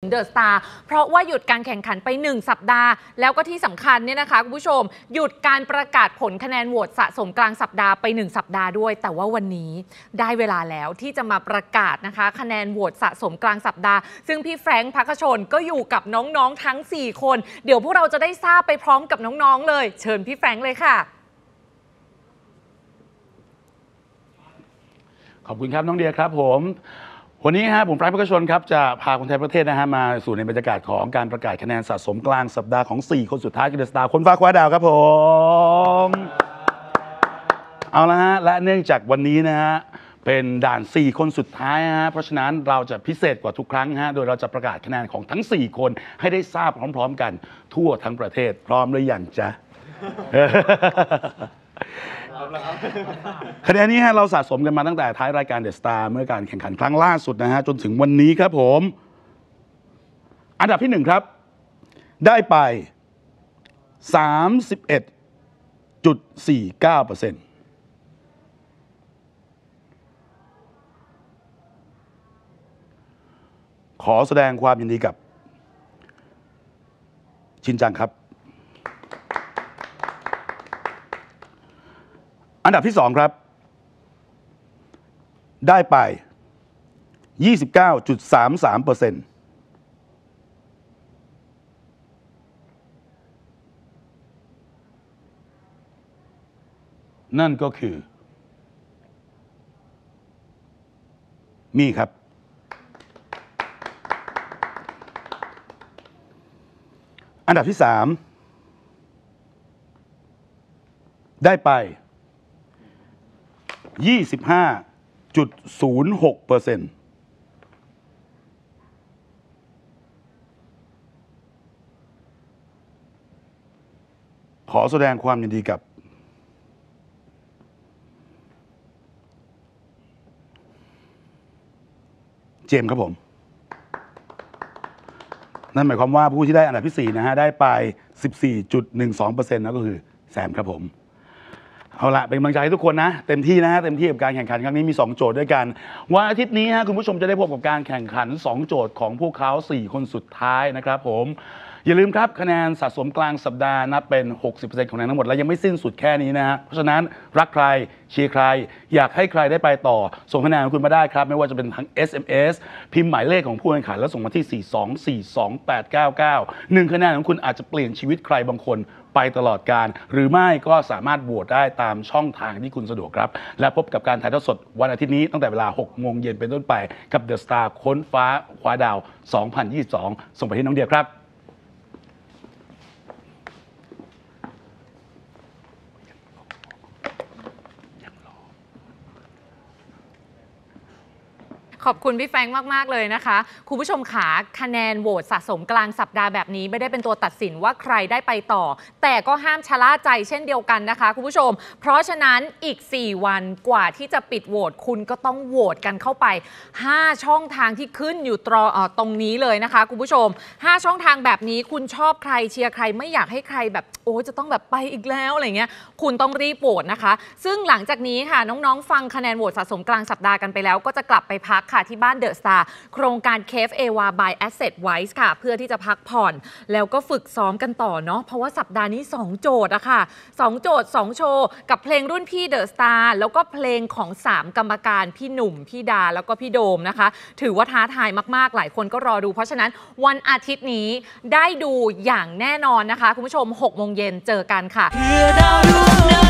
เดอะสตาร์เพราะว่าหยุดการแข่งขันไป1 สัปดาห์แล้วก็ที่สำคัญเนี่ยนะคะคุณผู้ชมหยุดการประกาศผลคะแนนโหวตสะสมกลางสัปดาห์ไป1 สัปดาห์ด้วยแต่ว่าวันนี้ได้เวลาแล้วที่จะมาประกาศนะคะคะแนนโหวตสะสมกลางสัปดาห์ซึ่งพี่แฟรงค์ ภัคชนก็อยู่กับน้องๆทั้ง4 คนเดี๋ยวพวกเราจะได้ทราบไปพร้อมกับน้องๆเลยเชิญพี่แฟรงค์เลยค่ะขอบคุณครับน้องเดียครับผมวันนี้ผมแฟรงค์ ภัคชนครับจะพาคนไทยประเทศมาสู่ในบรรยากาศของการประกาศคะแนนสะสมกลางสัปดาห์ของ4 คนสุดท้ายคือเดอะสตาร์คนฟ้าคว้าดาวครับผมเอาละและเนื่องจากวันนี้เป็นด่าน4 คนสุดท้ายเพราะฉะนั้นเราจะพิเศษกว่าทุกครั้งโดยเราจะประกาศคะแนนของทั้ง4 คนให้ได้ทราบพร้อมๆกันทั่วทั้งประเทศพร้อมหรือยังจ๊ะ คะแนนนี้เราสะสมกันมาตั้งแต่ท้ายรายการเดอะสตาร์เมื่อการแข่งขันครั้งล่าสุดจนถึงวันนี้ครับผมอันดับที่1ครับได้ไป 31.49% ขอแสดงความยินดีกับชินจังครับอันดับที่2ครับได้ไป 29.33% นั่นก็คือมี่ครับอันดับที่3ได้ไป 25.06% ขอแสดงความยินดีกับเจมส์ครับผมนั่นหมายความว่าผู้ที่ได้อันดับที่4ได้ไป 14.12% นั่นก็คือแซมครับผมเอาละเป็นกำลังใจให้ทุกคนเต็มที่เต็มที่กับการแข่งขันครั้งนี้มี2 โจทย์ด้วยกันวันอาทิตย์นี้คุณผู้ชมจะได้พบกับการแข่งขัน2 โจทย์ของพวกเขา4 คนสุดท้ายนะครับผมอย่าลืมครับคะแนนสะสมกลางสัปดาห์นับเป็น 60% ของคะแนนทั้งหมดและยังไม่สิ้นสุดแค่นี้เพราะฉะนั้นรักใครเชียร์ใครอยากให้ใครได้ไปต่อส่งคะแนนของคุณมาได้ครับไม่ว่าจะเป็นทั้ง SMS พิมพ์หมายเลขของผู้แข่งขันแล้วส่งมาที่ 4242899 1 คะแนนของคุณอาจจะเปลี่ยนชีวิตใครบางคนไปตลอดการหรือไม่ก็สามารถโหวตได้ตามช่องทางที่คุณสะดวกครับและพบกับการถ่ายทอดสดวันอาทิตย์นี้ตั้งแต่เวลา 6 โมงเย็นเป็นต้นไปกับ The Star ค้นฟ้าคว้าดาว 2022 ส่งไปที่น้องเดียครับขอบคุณพี่แฟรงค์มากๆเลยนะคะคุณผู้ชมขาคะแนนโหวตสะสมกลางสัปดาห์แบบนี้ไม่ได้เป็นตัวตัดสินว่าใครได้ไปต่อแต่ก็ห้ามชะล่าใจเช่นเดียวกันนะคะคุณผู้ชมเพราะฉะนั้นอีก4 วันกว่าที่จะปิดโหวตคุณก็ต้องโหวตกันเข้าไป5 ช่องทางที่ขึ้นอยู่ตรงนี้เลยนะคะคุณผู้ชม5 ช่องทางแบบนี้คุณชอบใครเชียร์ใครไม่อยากให้ใครแบบโอ้จะต้องแบบไปอีกแล้วอะไรเงี้ยคุณต้องรีบโหวตนะคะซึ่งหลังจากนี้ค่ะน้องๆฟังคะแนนโหวตสะสมกลางสัปดาห์กันไปแล้วก็จะกลับไปพักค่ะที่บ้านเดอะสตาร์โครงการเคฟเอวา by Asset Wise ค่ะเพื่อที่จะพักผ่อนแล้วก็ฝึกซ้อมกันต่อเนาะเพราะว่าสัปดาห์นี้2 โจทย์อะค่ะ2 โจทย์ 2 โชว์กับเพลงรุ่นพี่เดอะสตาร์แล้วก็เพลงของ3 กรรมการพี่หนุ่มพี่ดาแล้วก็พี่โดมนะคะถือว่าท้าทายมากๆหลายคนก็รอดูเพราะฉะนั้นวันอาทิตย์นี้ได้ดูอย่างแน่นอนนะคะคุณผู้ชม 6 โมงเย็นเจอกันค่ะ